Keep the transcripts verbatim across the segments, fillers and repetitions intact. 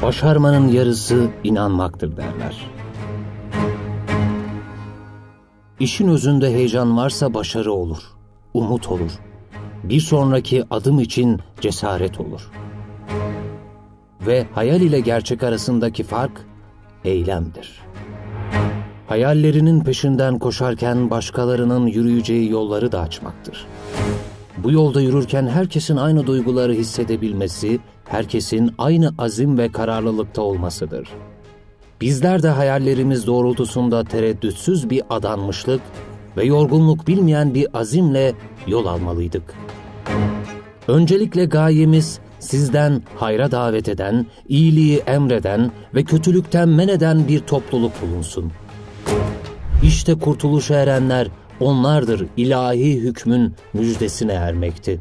Başarmanın yarısı inanmaktır derler. İşin özünde heyecan varsa başarı olur, umut olur. Bir sonraki adım için cesaret olur. Ve hayal ile gerçek arasındaki fark eylemdir. Hayallerinin peşinden koşarken başkalarının yürüyeceği yolları da açmaktır. Bu yolda yürürken herkesin aynı duyguları hissedebilmesi, herkesin aynı azim ve kararlılıkta olmasıdır. Bizler de hayallerimiz doğrultusunda tereddütsüz bir adanmışlık ve yorgunluk bilmeyen bir azimle yol almalıydık. Öncelikle gayemiz sizden hayra davet eden, iyiliği emreden ve kötülükten men eden bir topluluk bulunsun. İşte kurtuluşa erenler onlardır ilahi hükmün müjdesine ermekti.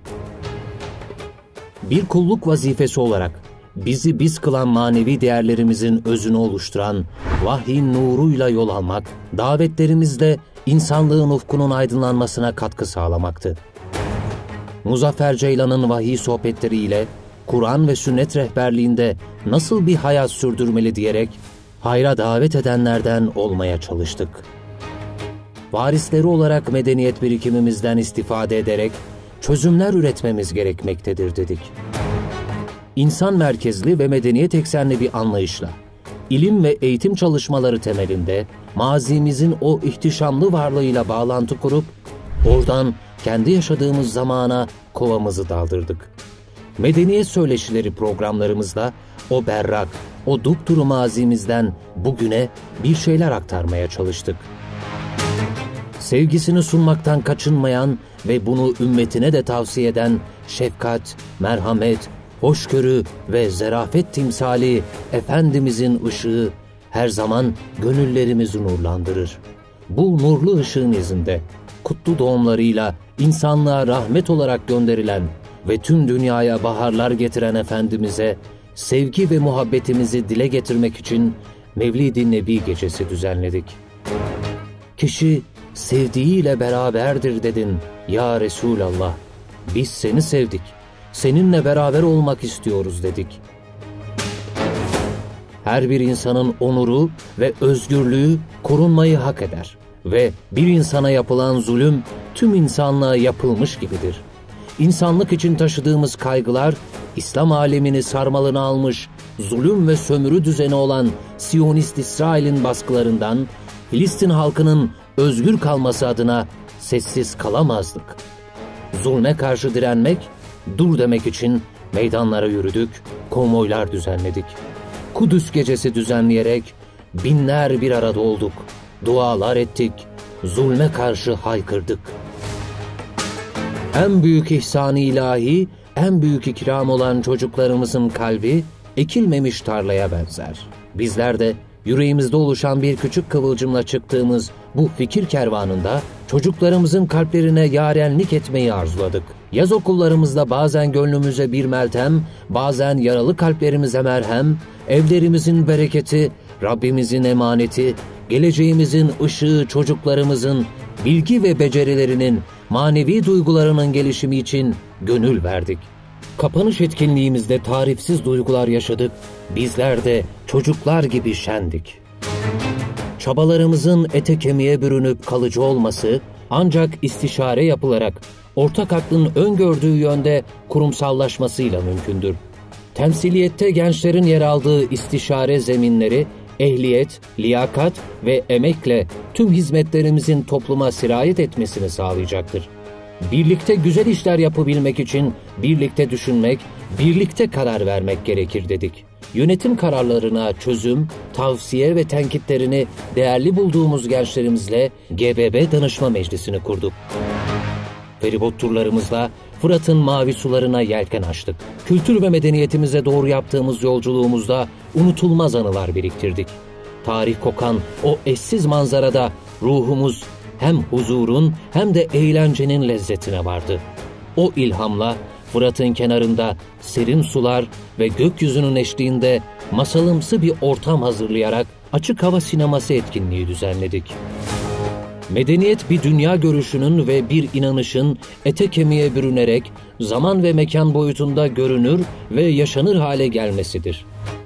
Bir kulluk vazifesi olarak bizi biz kılan manevi değerlerimizin özünü oluşturan vahyin nuruyla yol almak, davetlerimizde insanlığın ufkunun aydınlanmasına katkı sağlamaktı. Muzaffer Ceylan'ın vahiy sohbetleriyle Kur'an ve sünnet rehberliğinde nasıl bir hayat sürdürmeli diyerek hayra davet edenlerden olmaya çalıştık. Varisleri olarak medeniyet birikimimizden istifade ederek çözümler üretmemiz gerekmektedir dedik. İnsan merkezli ve medeniyet eksenli bir anlayışla, ilim ve eğitim çalışmaları temelinde mazimizin o ihtişamlı varlığıyla bağlantı kurup, oradan kendi yaşadığımız zamana kovamızı daldırdık. Medeniyet söyleşileri programlarımızda o berrak, o dupduru mazimizden bugüne bir şeyler aktarmaya çalıştık. Sevgisini sunmaktan kaçınmayan ve bunu ümmetine de tavsiye eden şefkat, merhamet, hoşgörü ve zarafet timsali Efendimizin ışığı her zaman gönüllerimizi nurlandırır. Bu nurlu ışığın izinde kutlu doğumlarıyla insanlığa rahmet olarak gönderilen ve tüm dünyaya baharlar getiren Efendimiz'e sevgi ve muhabbetimizi dile getirmek için Mevlid-i Nebi gecesi düzenledik. Kişi sevdiğiyle beraberdir dedin ya Resulallah. Biz seni sevdik, seninle beraber olmak istiyoruz dedik. Her bir insanın onuru ve özgürlüğü korunmayı hak eder ve bir insana yapılan zulüm tüm insanlığa yapılmış gibidir. İnsanlık için taşıdığımız kaygılar, İslam alemini sarmalına almış zulüm ve sömürü düzeni olan Siyonist İsrail'in baskılarından Filistin halkının özgür kalması adına sessiz kalamazdık. Zulme karşı direnmek, dur demek için meydanlara yürüdük, konvoylar düzenledik. Kudüs gecesi düzenleyerek binler bir arada olduk, dualar ettik, zulme karşı haykırdık. En büyük ihsan-ı ilahi, en büyük ikram olan çocuklarımızın kalbi ekilmemiş tarlaya benzer. Bizler de yüreğimizde oluşan bir küçük kıvılcımla çıktığımız bu fikir kervanında çocuklarımızın kalplerine yarenlik etmeyi arzuladık. Yaz okullarımızda bazen gönlümüze bir meltem, bazen yaralı kalplerimize merhem, evlerimizin bereketi, Rabbimizin emaneti, geleceğimizin ışığı çocuklarımızın bilgi ve becerilerinin, manevi duygularının gelişimi için gönül verdik. Kapanış etkinliğimizde tarifsiz duygular yaşadık, bizler de çocuklar gibi şendik. Çabalarımızın ete kemiğe bürünüp kalıcı olması ancak istişare yapılarak ortak aklın öngördüğü yönde kurumsallaşmasıyla mümkündür. Temsiliyette gençlerin yer aldığı istişare zeminleri, ehliyet, liyakat ve emekle tüm hizmetlerimizin topluma sirayet etmesini sağlayacaktır. Birlikte güzel işler yapabilmek için birlikte düşünmek, birlikte karar vermek gerekir dedik. Yönetim kararlarına çözüm, tavsiye ve tenkitlerini değerli bulduğumuz gençlerimizle G B B Danışma Meclisi'ni kurduk. Feribot turlarımızla Fırat'ın mavi sularına yelken açtık. Kültür ve medeniyetimize doğru yaptığımız yolculuğumuzda unutulmaz anılar biriktirdik. Tarih kokan o eşsiz manzarada ruhumuz hem huzurun hem de eğlencenin lezzetine vardı. O ilhamla Fırat'ın kenarında serin sular ve gökyüzünün eşliğinde masalımsı bir ortam hazırlayarak açık hava sineması etkinliği düzenledik. Medeniyet bir dünya görüşünün ve bir inanışın ete kemiğe bürünerek zaman ve mekan boyutunda görünür ve yaşanır hale gelmesidir.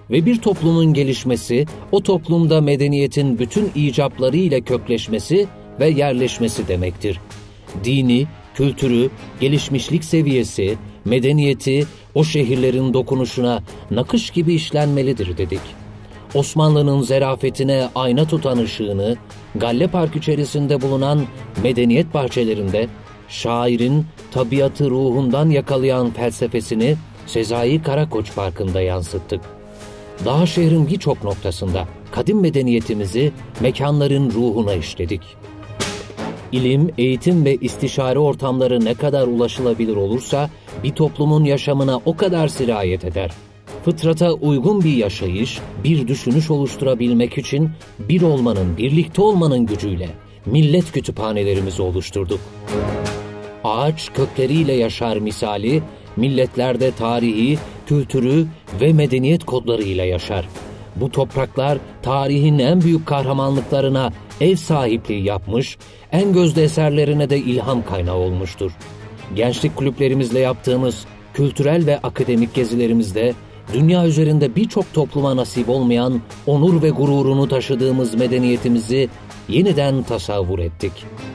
Ve bir toplumun gelişmesi, o toplumda medeniyetin bütün icapları ile kökleşmesi ve yerleşmesi demektir. Dini, kültürü, gelişmişlik seviyesi, medeniyeti o şehirlerin dokunuşuna nakış gibi işlenmelidir dedik. Osmanlı'nın zerafetine ayna tutan ışığını, Galle Park içerisinde bulunan medeniyet bahçelerinde, şairin tabiatı ruhundan yakalayan felsefesini Sezai Karakoç Parkı'nda yansıttık. Daha şehrin birçok noktasında kadim medeniyetimizi mekanların ruhuna işledik. İlim, eğitim ve istişare ortamları ne kadar ulaşılabilir olursa bir toplumun yaşamına o kadar sirayet eder. Fıtrata uygun bir yaşayış, bir düşünüş oluşturabilmek için bir olmanın, birlikte olmanın gücüyle millet kütüphanelerimizi oluşturduk. Ağaç kökleriyle yaşar misali, milletlerde tarihi, kültürü ve medeniyet kodlarıyla yaşar. Bu topraklar tarihin en büyük kahramanlıklarına ev sahipliği yapmış, en gözde eserlerine de ilham kaynağı olmuştur. Gençlik kulüplerimizle yaptığımız kültürel ve akademik gezilerimizde dünya üzerinde birçok topluma nasip olmayan onur ve gururunu taşıdığımız medeniyetimizi yeniden tasavvur ettik.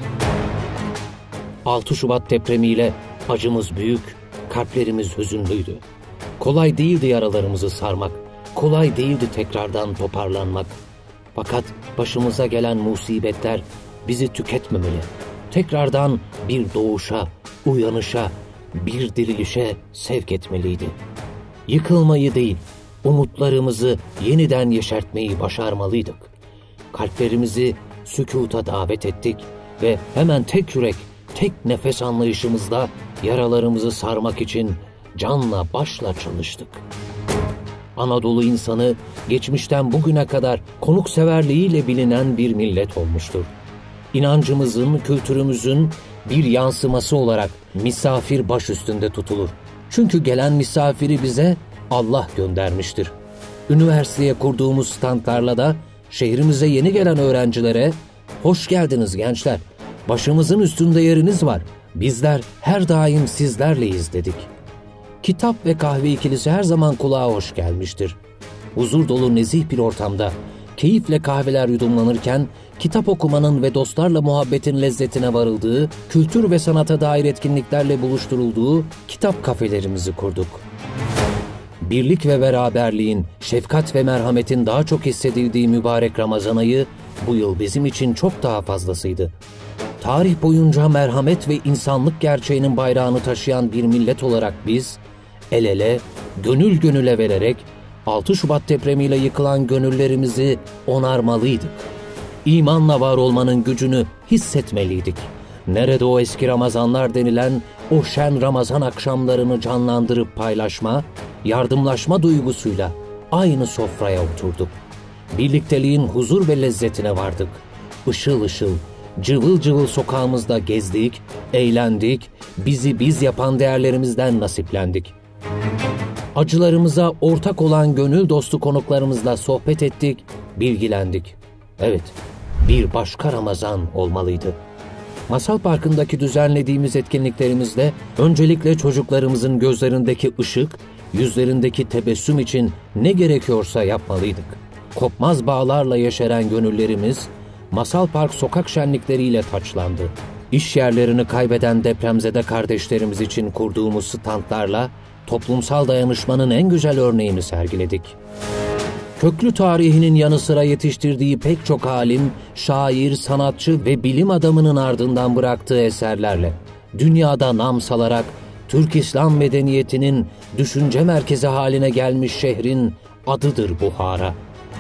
altı Şubat depremiyle acımız büyük, kalplerimiz hüzünlüydü. Kolay değildi yaralarımızı sarmak, kolay değildi tekrardan toparlanmak. Fakat başımıza gelen musibetler bizi tüketmemeli. Tekrardan bir doğuşa, uyanışa, bir dirilişe sevk etmeliydi. Yıkılmayı değil, umutlarımızı yeniden yeşertmeyi başarmalıydık. Kalplerimizi sükuta davet ettik ve hemen tek yürek, tek nefes anlayışımızla yaralarımızı sarmak için canla başla çalıştık. Anadolu insanı geçmişten bugüne kadar konukseverliğiyle bilinen bir millet olmuştur. İnancımızın, kültürümüzün bir yansıması olarak misafir baş üstünde tutulur. Çünkü gelen misafiri bize Allah göndermiştir. Üniversiteye kurduğumuz standlarla da şehrimize yeni gelen öğrencilere "Hoş geldiniz gençler, başımızın üstünde yeriniz var, bizler her daim sizlerleyiz" dedik. Kitap ve kahve ikilisi her zaman kulağa hoş gelmiştir. Huzur dolu nezih bir ortamda, keyifle kahveler yudumlanırken, kitap okumanın ve dostlarla muhabbetin lezzetine varıldığı, kültür ve sanata dair etkinliklerle buluşturulduğu kitap kafelerimizi kurduk. Birlik ve beraberliğin, şefkat ve merhametin daha çok hissedildiği mübarek Ramazan ayı, bu yıl bizim için çok daha fazlasıydı. Tarih boyunca merhamet ve insanlık gerçeğinin bayrağını taşıyan bir millet olarak biz, el ele, gönül gönüle vererek, altı Şubat depremiyle yıkılan gönüllerimizi onarmalıydık. İmanla var olmanın gücünü hissetmeliydik. Nerede o eski Ramazanlar denilen o şen Ramazan akşamlarını canlandırıp paylaşma, yardımlaşma duygusuyla aynı sofraya oturduk. Birlikteliğin huzur ve lezzetine vardık. Işıl ışıl, cıvıl cıvıl sokağımızda gezdik, eğlendik, bizi biz yapan değerlerimizden nasiplendik. Acılarımıza ortak olan gönül dostu konuklarımızla sohbet ettik, bilgilendik. Evet, bir başka Ramazan olmalıydı. Masal Parkı'ndaki düzenlediğimiz etkinliklerimizde öncelikle çocuklarımızın gözlerindeki ışık, yüzlerindeki tebessüm için ne gerekiyorsa yapmalıydık. Kopmaz bağlarla yeşeren gönüllerimiz, Masal Park sokak şenlikleriyle taçlandı. İş yerlerini kaybeden depremzede kardeşlerimiz için kurduğumuz standlarla toplumsal dayanışmanın en güzel örneğini sergiledik. Köklü tarihinin yanı sıra yetiştirdiği pek çok alim, şair, sanatçı ve bilim adamının ardından bıraktığı eserlerle dünyada nam salarak Türk İslam medeniyetinin düşünce merkezi haline gelmiş şehrin adıdır Buhara.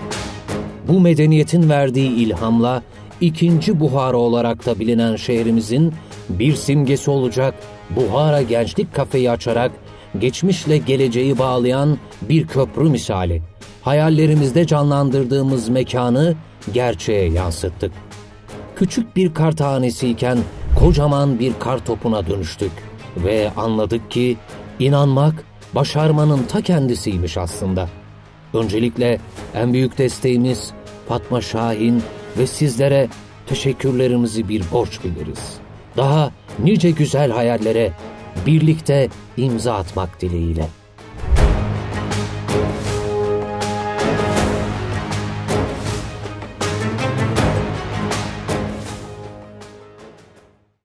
Bu medeniyetin verdiği ilhamla ikinci Buhara olarak da bilinen şehrimizin bir simgesi olacak Buhara Gençlik Kafe'yi açarak geçmişle geleceği bağlayan bir köprü misali, hayallerimizde canlandırdığımız mekanı gerçeğe yansıttık. Küçük bir kar tanesiyken kocaman bir kar topuna dönüştük ve anladık ki inanmak başarmanın ta kendisiymiş aslında. Öncelikle en büyük desteğimiz Fatma Şahin ve sizlere teşekkürlerimizi bir borç biliriz. Daha nice güzel hayallere birlikte imza atmak dileğiyle.